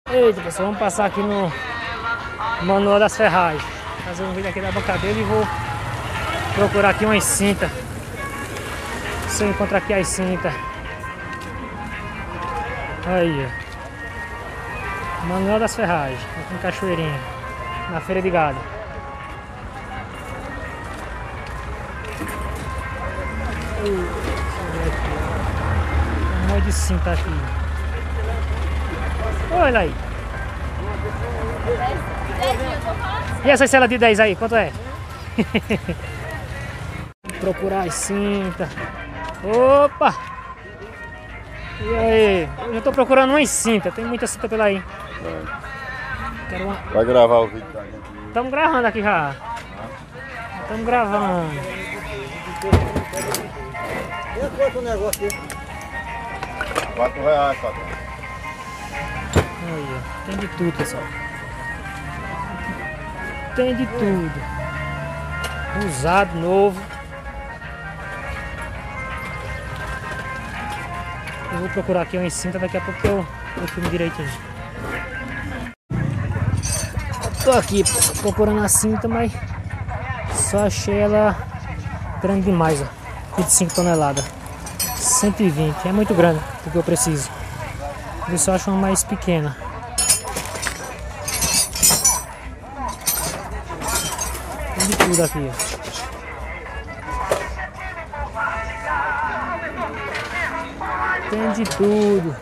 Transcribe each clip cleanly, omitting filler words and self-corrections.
Eita, pessoal, vamos passar aqui no Manual das Ferragens. Fazer um vídeo aqui da bancadeira e vou procurar aqui umas cintas. Se eu encontrar aqui as cintas. Aí, ó. Manual das Ferragens, aqui em Cachoeirinha, na Feira de Gado. Um monte de cinta aqui. Olha aí. E essa cela de 10 aí, quanto é? Procurar as cintas. Opa! E aí? Eu já tô procurando umas cintas, tem muita cinta pela aí. Quero uma... Vai gravar o vídeo da gente? Estamos gravando aqui já. Estamos gravando. E quanto o negócio aqui? R$4, patrão. Aí, ó. Tem de tudo, pessoal. Tem de tudo. Usado, novo. Eu vou procurar aqui umas cintas, daqui a pouco eu filmo direitinho. Tô aqui procurando a cinta, mas só achei ela grande demais, ó. 25 toneladas. 120, é muito grande o que eu preciso. Eu só acho uma mais pequena. Tem de tudo aqui, ó. Tem de tudo.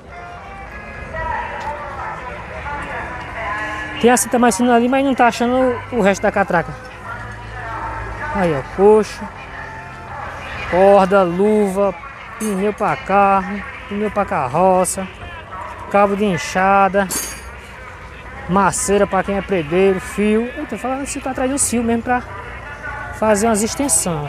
Tem a cinta mais fina ali, mas não tá achando o resto da catraca. Aí, ó, coxo, corda, luva, pneu para carro, pneu para carroça, cabo de enxada, maceira para quem é predeiro, fio. Eu tô falando se tá atrás de um fio mesmo para fazer umas extensões.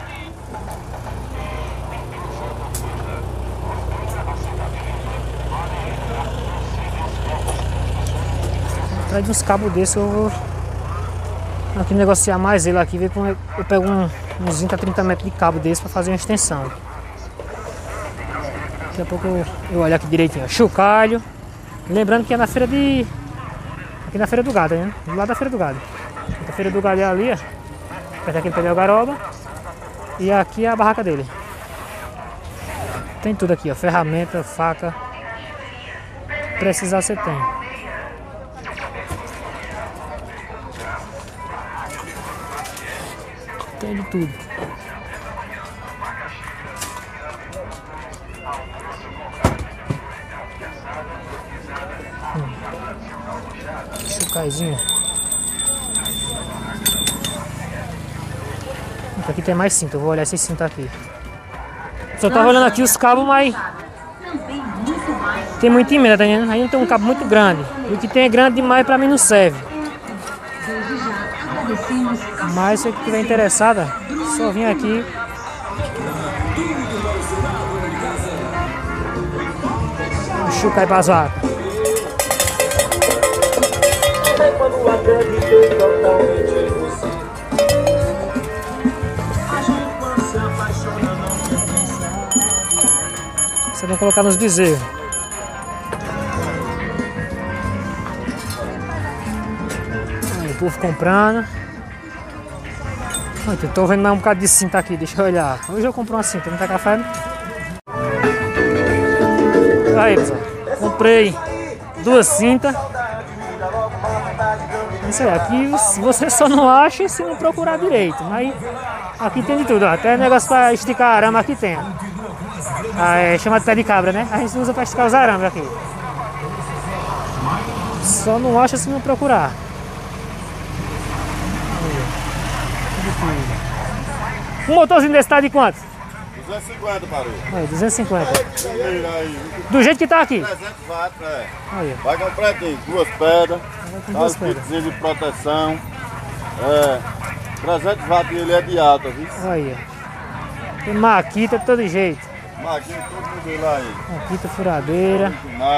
Atrás de uns cabos desses eu vou aqui negociar mais ele aqui, ver como eu pego uns 20 a 30 metros de cabo desse para fazer uma extensão. Daqui a pouco eu olho aqui direitinho. Chocalho. Lembrando que é na feira de... aqui na Feira do Gado, né? Do lado da Feira do Gado. A Feira do Gado é ali, ó. Perto daquele pé de Algaroba. E aqui é a barraca dele. Tem tudo aqui, ó. Ferramenta, faca. Precisar você tem. Tem de tudo. Chocaizinho. Aqui tem mais cinta, eu vou olhar esses cinta aqui. Só tava olhando aqui os cabos, mas tem muita emenda, tá entendendo? Aí não tem um cabo muito grande. E o que tem é grande demais, pra mim não serve. Mas se você estiver interessada, só vim aqui. Um chucai basaco. Você vai colocar nos bezerros. Aí, o povo comprando. Tô vendo mais um bocado de cinta aqui, deixa eu olhar. Hoje eu comprei uma cinta, não tá café? Aí, pessoal, comprei 2 cintas. Isso aí, aqui você só não acha se não procurar direito. Mas aqui tem de tudo, ó. Até negócio pra esticar arame aqui tem. Chama de pé de cabra, né? A gente usa pra esticar os arames aqui. Só não acha se não procurar. Um motorzinho desse tá de quanto? 250, barulho. Aí, 250. Do jeito que tá aqui? 300 watts, é. Aí, vai completinho, 2 pedras. com 2 pedras. De proteção. 300 watts e ele é de alta, viu? Aí, ó. Tem maquita de todo jeito. Maquita, todo mundo lá aí. Maquita, furadeira.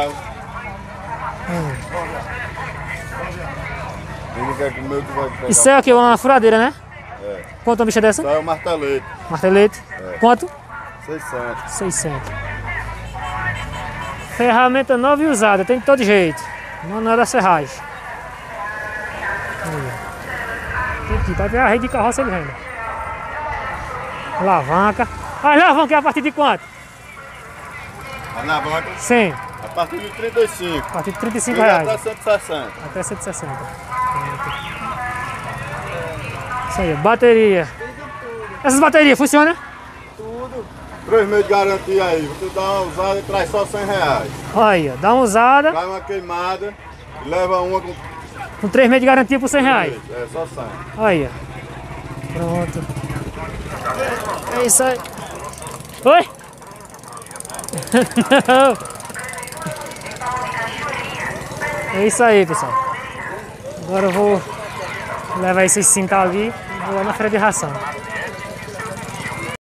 Ele quer comer o que vai pegar. Isso é aqui, uma furadeira, né? É. Quanto uma bicha dessa? Isso é o martelete. Martelete? É. Quanto? 600. 600. Ferramenta nova e usada, tem de todo jeito. Manuel da Serragem. Aqui, vai ver a rede de carroça ele vende. Alavanca. As alavancas é a partir de quanto? A na banca, Sim. a partir de 35. A partir de 35 Chega reais. até 160. Até 160. Isso aí, bateria. Essas baterias funcionam? Tudo. 3 meses de garantia aí. Você dá uma usada e traz só 100 reais. Olha, dá uma usada. Traz uma queimada e leva uma com Com 3 meses de garantia por 100 reais. É, só 100. Olha. Pronto. É isso aí. Oi? Não. É isso aí, pessoal. Agora eu vou levar esses cintos ali e vou lá na feira de ração.